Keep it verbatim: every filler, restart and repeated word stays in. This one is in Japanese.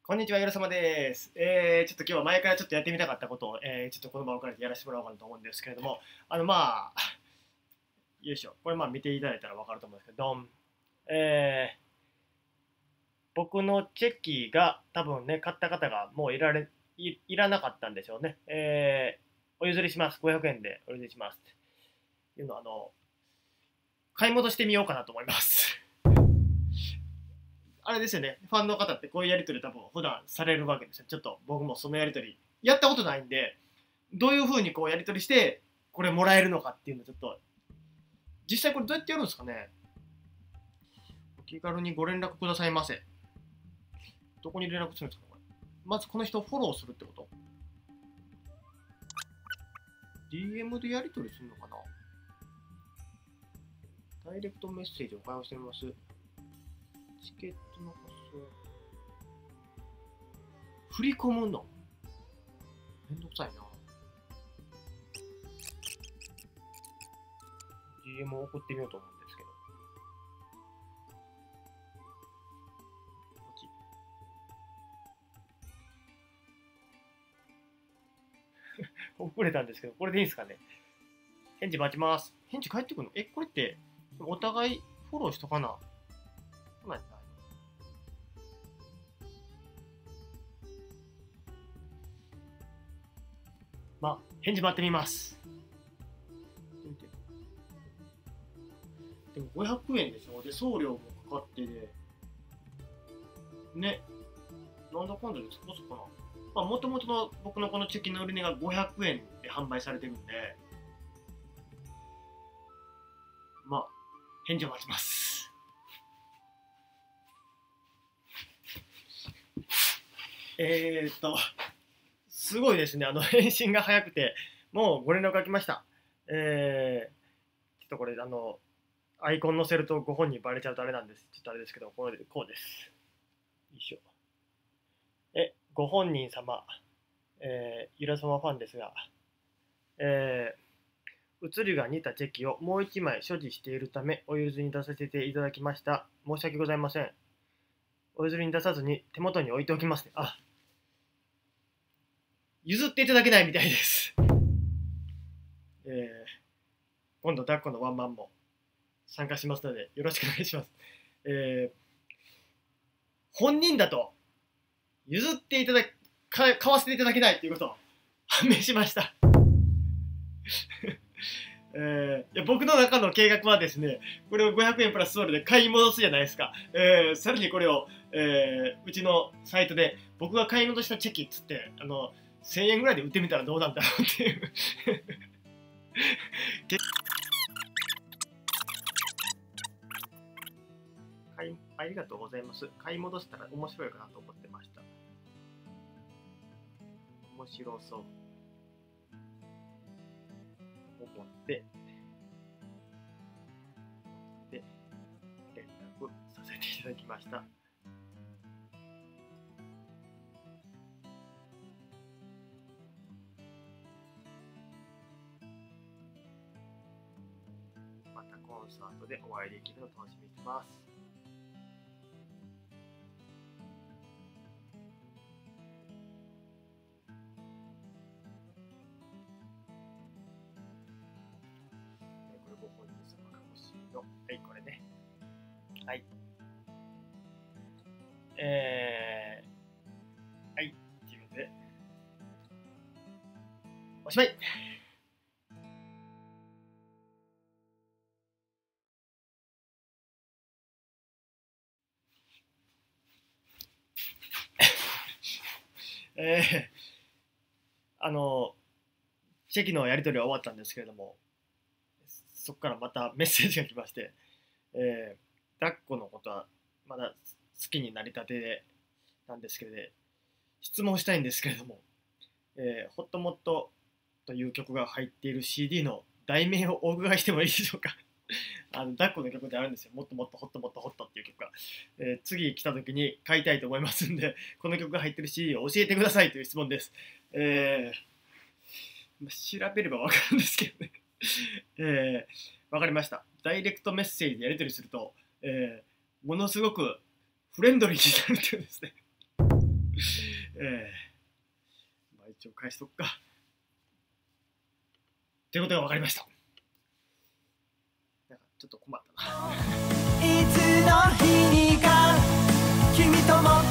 こんにちは、よろさまです。えー、ちょっと今日は前からちょっとやってみたかったことを、えー、ちょっとこの場を借りてやらせてもらおうかなと思うんですけれども、あの、まあ、よいしょ、これまあ見ていただいたらわかると思うんですけど、ドン。えー、僕のチェキが多分ね、買った方がもういられ、い、いらなかったんでしょうね。えー、お譲りします。ごひゃくえんでお譲りします。っていうのを、あの、買い戻してみようかなと思います。あれですよね、ファンの方ってこういうやり取り多分普段されるわけですよ。ちょっと僕もそのやり取りやったことないんで、どういうふうにこうやり取りしてこれもらえるのかっていうのをちょっと、実際これどうやってやるんですかね。お気軽にご連絡くださいませ。どこに連絡するんですかこれ。まずこの人をフォローするってこと？ ディーエム でやり取りするのかな。ダイレクトメッセージを開放してみます。チケットの発送。振り込むのめんどくさいな。ディーエム を送ってみようと思うんですけど。こっち。遅れたんですけど、これでいいですかね。返事待ちます。返事返ってくるの？え、これって、お互いフォローしとかな。そうなんじゃない？まあ、返事待ってみます。でもごひゃくえんでしょ。で、送料もかかってで、ね、なんだかんだでそこそこな。まあ、もともとの僕のこのチェキの売り値がごひゃくえんで販売されてるんで、まあ、返事を待ちます。えーっと、すごいですね。あの、返信が早くて、もうご連絡が来ました。えー、ちょっとこれ、あの、アイコン載せるとご本人バレちゃうとあれなんです。ちょっとあれですけど、これでこうです。よいしょ。え、ご本人様、えー、ゆらさまファンですが、えー、写りが似たチェキをもういちまい所持しているため、お譲りに出させていただきました。申し訳ございません。お譲りに出さずに手元に置いておきますね。あ、譲っていただけないみたいです。えー、今度、抱っこのワンマンも参加しますので、よろしくお願いします。えー、本人だと譲っていただき、買わせていただけないということを判明しました。えー、いや僕の中の計画はですね、これをごひゃくえんプラスソールで買い戻すじゃないですか。えー、さらにこれを、えー、うちのサイトで僕が買い戻したチェキっつって、あの、せんえんぐらいで売ってみたらどうなんだろうっていう。買いありがとうございます。買い戻したら面白いかなと思ってました。面白そう。思って、で、連絡させていただきました。またコンサートでお会いできるのを楽しみにしてます。これご本人様が欲しいの。はい、これね。はい。えー、はい、ということで、おしまい。えー、あの、チェキのやり取りは終わったんですけれども、そこからまたメッセージが来まして、えー、抱っこのことはまだ好きになりたてでなんですけれど、質問したいんですけれども、えー、ホットモットという曲が入っている シーディー の題名をお伺いしてもいいでしょうか。あの抱っこの曲であるんですよ。もっともっとホットもっとホットっていう曲が。えー、次来た時に買いたいと思いますんで、この曲が入ってる シーディー を教えてくださいという質問です。えー、調べればわかるんですけどね。えー、わかりました。ダイレクトメッセージでやり取りすると、えー、ものすごくフレンドリーになるっていうんですね。 えー、まあ一応返しとくか。ってことが分かりました。なんかちょっと困ったな。いつの日にか君とも